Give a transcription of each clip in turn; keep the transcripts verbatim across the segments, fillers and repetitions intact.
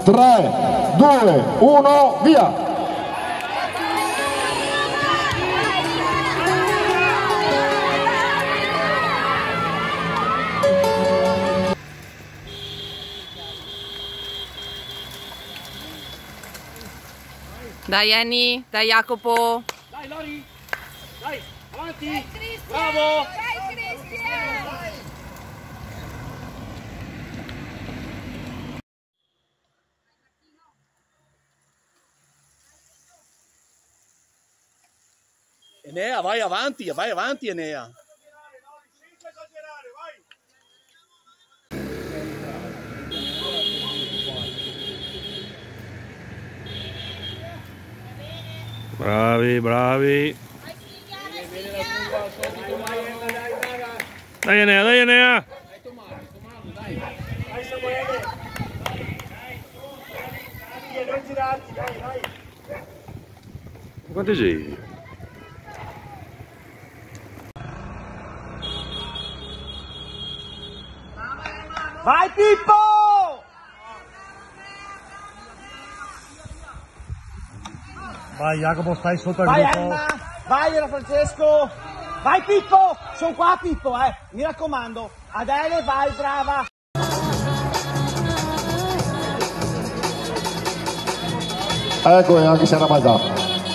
tre, due, uno, via! Dai Annie, dai Jacopo. Dai Lori, dai, avanti, bravo. Dai Cristian. Enea, vai avanti, vai avanti Enea. Senza esagerare, vai. Bravi, bravi. Dai Enea, dai Enea. Dai Samuele. Dai, non girarti, dai, dai. Quanti giri? Vai Pippo! Vai Jacopo, stai sotto il Vai gruppo. Emma, vai era Francesco. Vai Pippo, sono qua Pippo, eh. Mi raccomando. Adele, vai, brava. Ecco, anche se era balzato.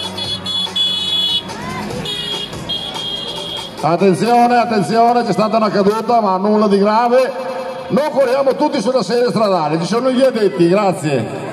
Attenzione, attenzione, c'è stata una caduta, ma nulla di grave. Non corriamo tutti sulla serie stradale, ci sono gli addetti, grazie.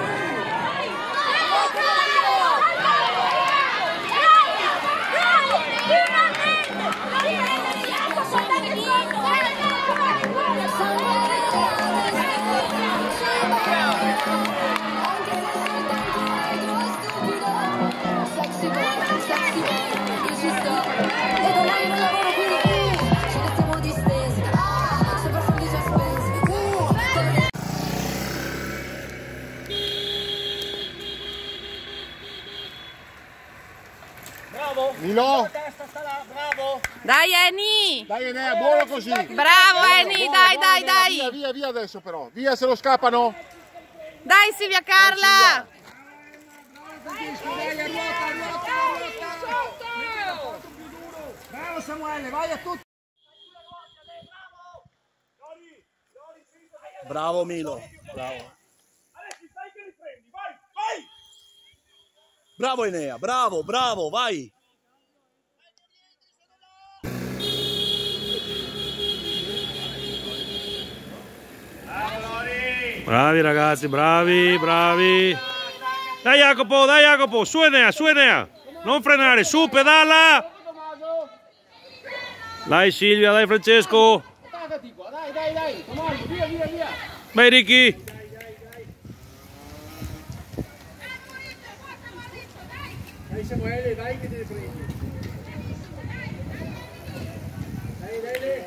Bravo. Milo. La testa sta là, bravo. Dai Annie. Dai Enea, buono così. Bravo Buono, Annie, buono, dai, buono, dai, Enea, dai. Via, via, via adesso però. Via se lo scappano. Dai Silvia Carla. Bravo Samuele, vai a tutti. Bravo Milo, bravo. Bravo Enea, bravo, bravo, vai. Bravi ragazzi, bravi, bravi. Dai Jacopo, dai Jacopo, su Enea, su Enea. Non frenare, su, pedala. Dai Silvia, dai Francesco. Attaccati qua, dai, dai, dai, comando, via, via, via. Vai Ricky. Dai Samuele, dai che te ne prendi. Dai, dai, dai.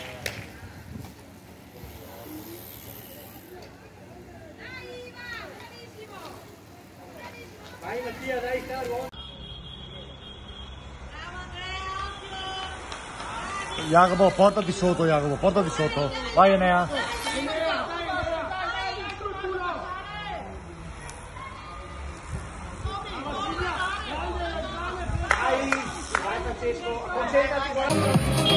Vai Mattia, dai, caro. Jacopo, portati sotto, Jacopo, portati sotto. Vai Enea. Vai, vai Francesco, concentrati, guarda.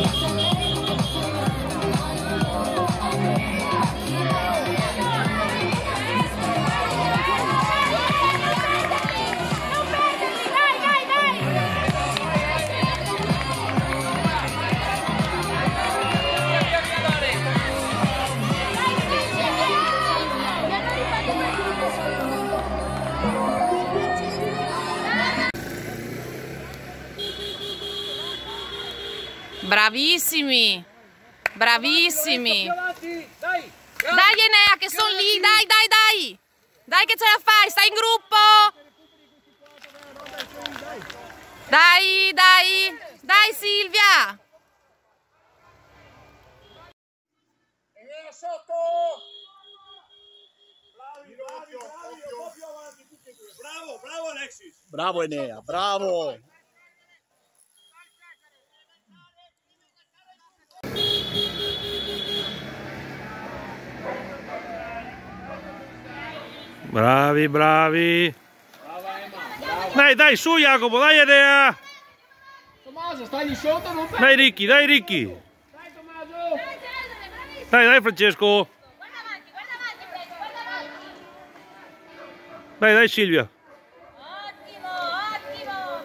Bravissimi. Bravissimi. Dai, dai. Dai Enea che sono lì, dai, dai, dai. Dai che ce la fai, stai in gruppo. Dai, dai. Dai Silvia. Enea sotto. Bravi, bravi, bravi, un po' più avanti tutti e due. Bravo, bravo Alexis. Bravo Enea, bravo. Bravi, bravi. Dai, dai, su Jacopo, dai Enea. Tommaso, stai sotto, non fai. Dai Ricky, dai Ricky. Dai Tommaso. Dai, dai Francesco. Dai, dai Silvia. Ottimo, ottimo.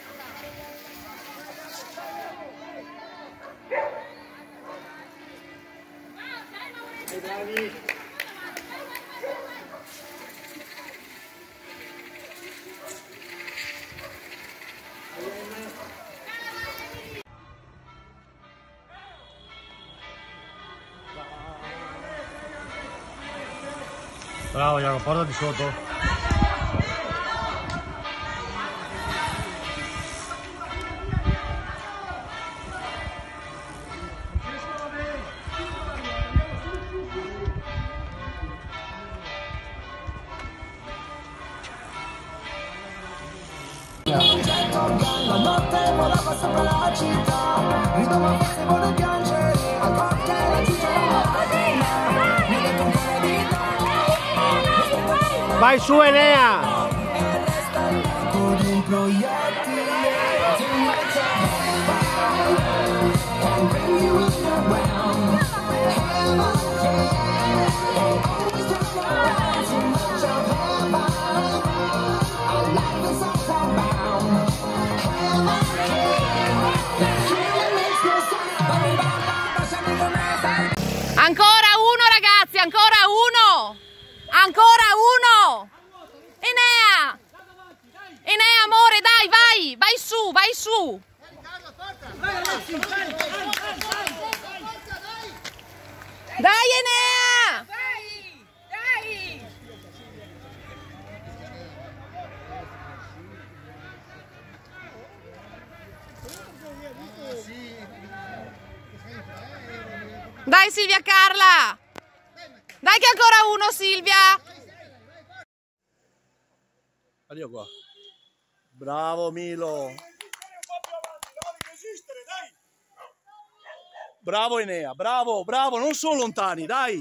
Bravo Jacopo, porta di sotto. La notte volava sopra la città, ridova forse vuole piangere, a volte la giusta mi ha detto un po' di no. Vai su Enea. E resta l'eco di un proiettile. And bring you around. Always turn around, too much of heaven. Our life is upside down. Ancora uno ragazzi, ancora uno! Ancora uno! Enea! Enea amore, dai, vai! Vai su, vai su! Dai Enea! Dai, dai. Dai Silvia Carla! Dai che ancora uno Silvia! Arrivo qua. Bravo Milo. Bravo Enea, bravo, bravo, non sono lontani, dai.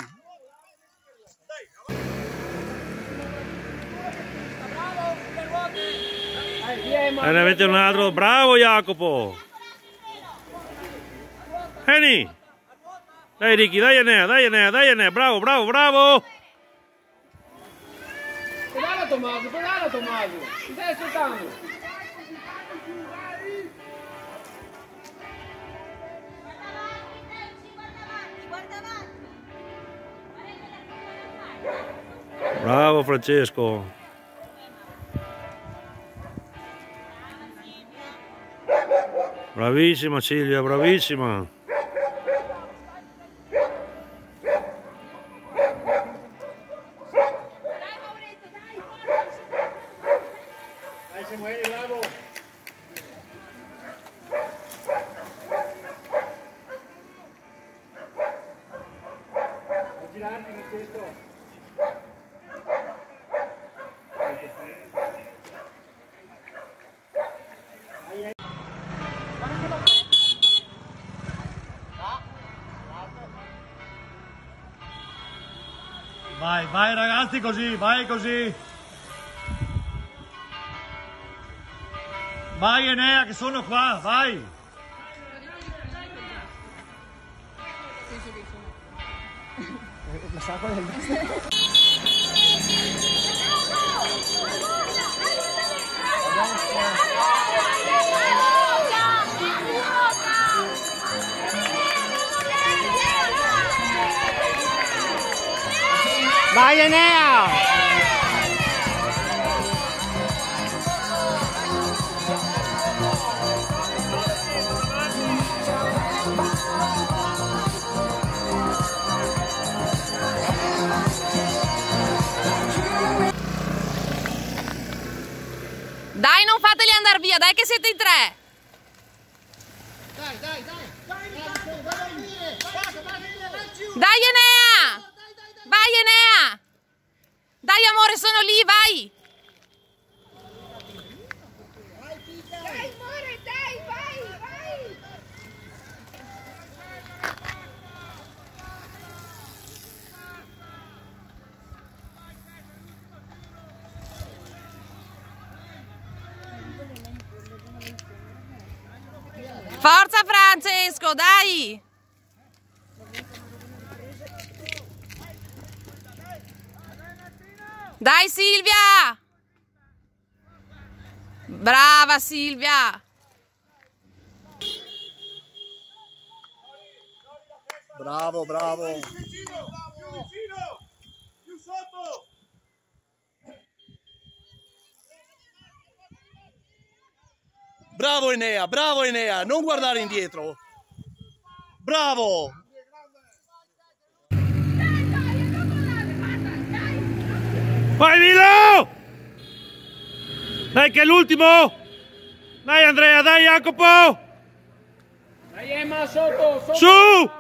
E ne avete un altro, bravo Jacopo. Vieni. Dai Ricky, dai Enea, dai Enea, dai Enea, bravo, bravo, bravo. Pedala Tommaso, pedala Tommaso. Ti stai ascoltando? Bravo Francesco. Bravissima Silvia, bravissima. Dai Samuele, bravo. Non girarti con questo. Vai, vai ragazzi così, vai così. Vai Enea che sono qua, vai. Vai Enea! Dai, non fateli andare via, dai che siete in tre! Dai, dai, dai! Dai Enea! Vai Enea! Dai amore, sono lì, vai! Dai, amore, dai, vai, vai. Forza Francesco, dai! Dai Silvia! Brava Silvia! Bravo, bravo. Più vicino, più sotto. Bravo Enea, bravo Enea, non guardare indietro. Bravo. Vai Milo! Dai che è l'ultimo! Dai Andrea, dai Jacopo! Dai Emma, sotto, sotto! Su!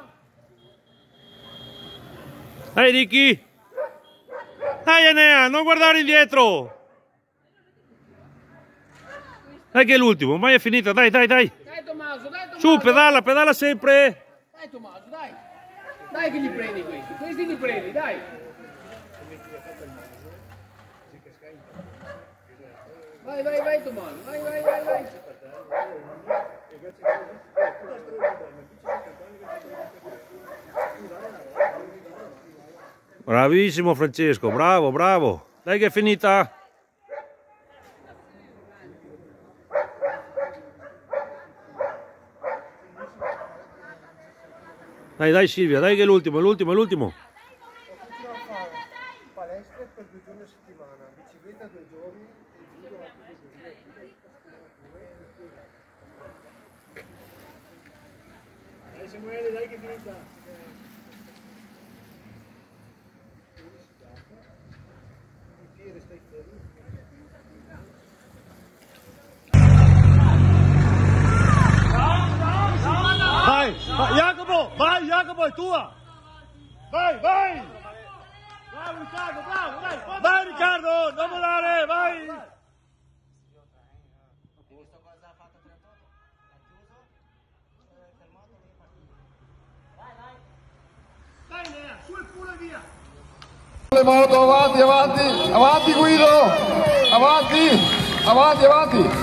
Dai Ricky! Dai Enea, non guardare indietro! Dai che è l'ultimo, ormai è finita, dai, dai, dai! Dai Tommaso, dai Tommaso! Su, pedala, pedala sempre! Dai Tommaso, dai! Dai che li prendi questi, questi li prendi, dai! Vai, vai, vai Tommaso, vai, vai, vai, vai! Bravissimo Francesco, bravo, bravo! Dai che è finita! Dai, dai Silvia, dai che è l'ultimo, è l'ultimo, è l'ultimo! Palestra per due giorni a settimana, bicicletta due giorni e judo altri due giorni. Dai Samuele, dai che finita. Vai, vai Jacopo, vai Jacopo, è tua! Vai, vai! Bravo Riccardo, bravo, dai! Vai Riccardo, non volare, vai! Dai Nea, su e pure via! Le moto, avanti, avanti, avanti Guido! Avanti, avanti, avanti!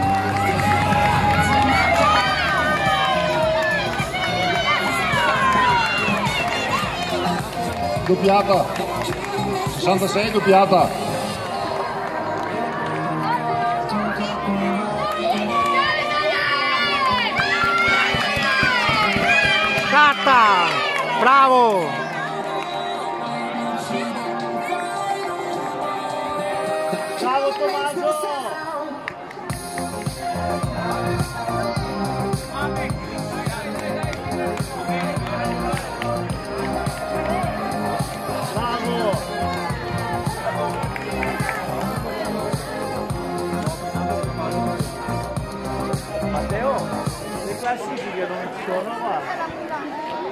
Doppiata, sessantasei doppiata. Catta, bravo. Bravo Tommaso! Matteo, le classifiche non ci sono, guarda.